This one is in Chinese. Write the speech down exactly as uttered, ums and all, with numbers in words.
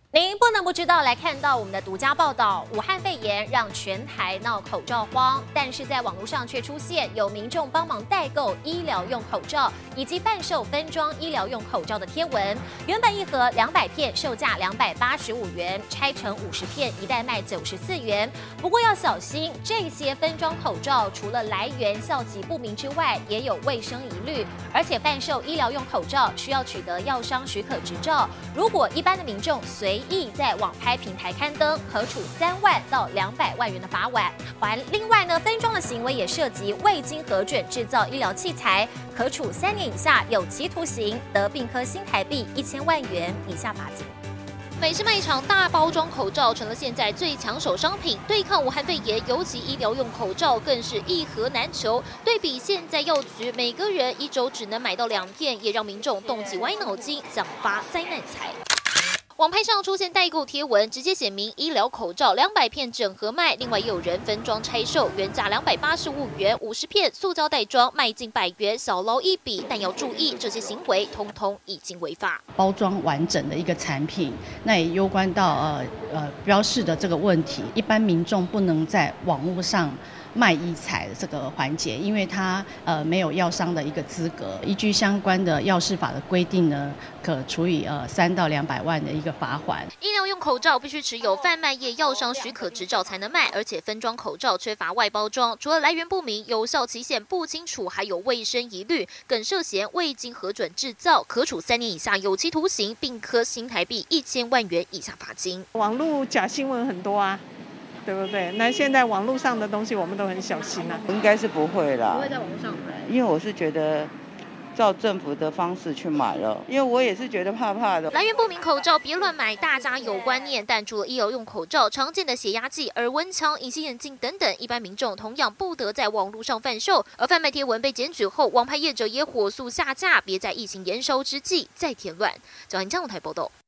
您不能不知道，来看到我们的独家报道，武汉肺炎让全台闹口罩荒，但是在网络上却出现有民众帮忙代购医疗用口罩以及贩售分装医疗用口罩的贴文。原本一盒两百片，售价两百八十五元，拆成五十片，一袋卖九十四元。不过要小心，这些分装口罩除了来源效期不明之外，也有卫生疑虑，而且贩售医疗用口罩需要取得药商许可执照。如果一般的民众随意在网拍平台刊登，可处三万到两百万元的罚款。还另外呢，分装的行为也涉及未经核准制造医疗器材，可处三年以下有期徒刑，得并科新台币一千万元以下罚金。美式卖场大包装口罩成了现在最抢手商品，对抗武汉肺炎，尤其医疗用口罩更是一盒难求。对比现在药局每个人一周只能买到两片，也让民众动起歪脑筋，想发灾难财。网拍上出现代购贴文，直接写明医疗口罩两百片整盒卖，另外也有人分装拆售，原价两百八十五元，五十片塑胶袋装卖近百元，小捞一笔。但要注意，这些行为通通已经违法。 包装完整的一个产品，那也攸关到呃呃标示的这个问题，一般民众不能在网络上卖医材的这个环节，因为它呃没有药商的一个资格，依据相关的药事法的规定呢，可处以呃三到两百万的一个罚款。 医疗用口罩必须持有贩卖业药商许可执照才能卖，而且分装口罩缺乏外包装，除了来源不明、有效期限不清楚，还有卫生疑虑，更涉嫌未经核准制造，可处三年以下有期徒刑，并科新台币一千万元以下罚金。 网络假新闻很多啊。对不对？那现在网络上的东西我们都很小心啊。 应该是不会啦， 不会在网络上买， 因为我是觉得照政府的方式去买了，因为我也是觉得怕怕的。 来源不明口罩别乱买，大家有观念。但除了医疗用口罩，常见的血压计、耳温枪、隐形眼镜等等，一般民众同样不得在网络上贩售。而贩卖贴文被检举后，网拍业者也火速下架，别在疫情延烧之际再添乱。焦点江台报道。